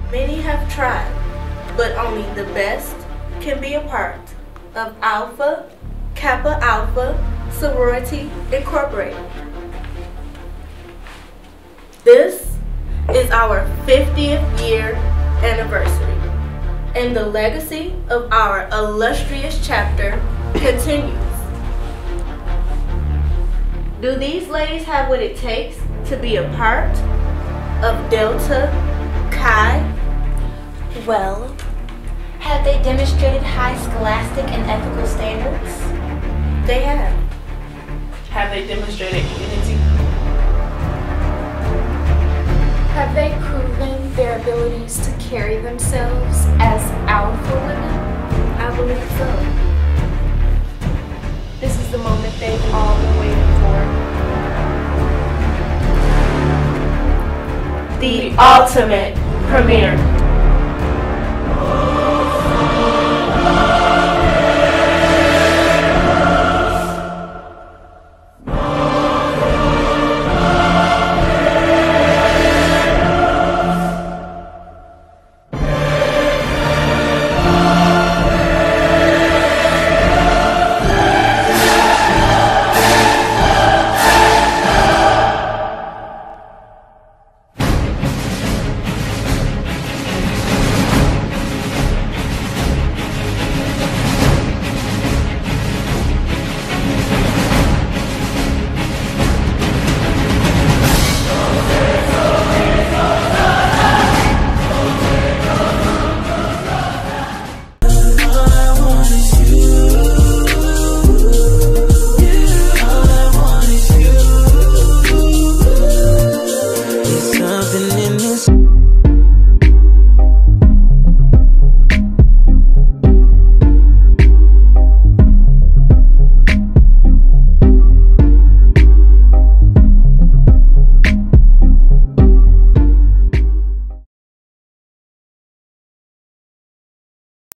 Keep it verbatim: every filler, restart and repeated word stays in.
Many have tried, but only the best can be a part of Alpha Kappa Alpha Sorority Incorporated. This is our fiftieth year anniversary, and the legacy of our illustrious chapter continues. Do these ladies have what it takes to be a part of Delta Chi? Well, have they demonstrated high scholastic and ethical standards? They have. Have they demonstrated unity? Have they proven their abilities to carry themselves as alpha women? I believe so. This is the moment they've all been waiting for. The ultimate premiere.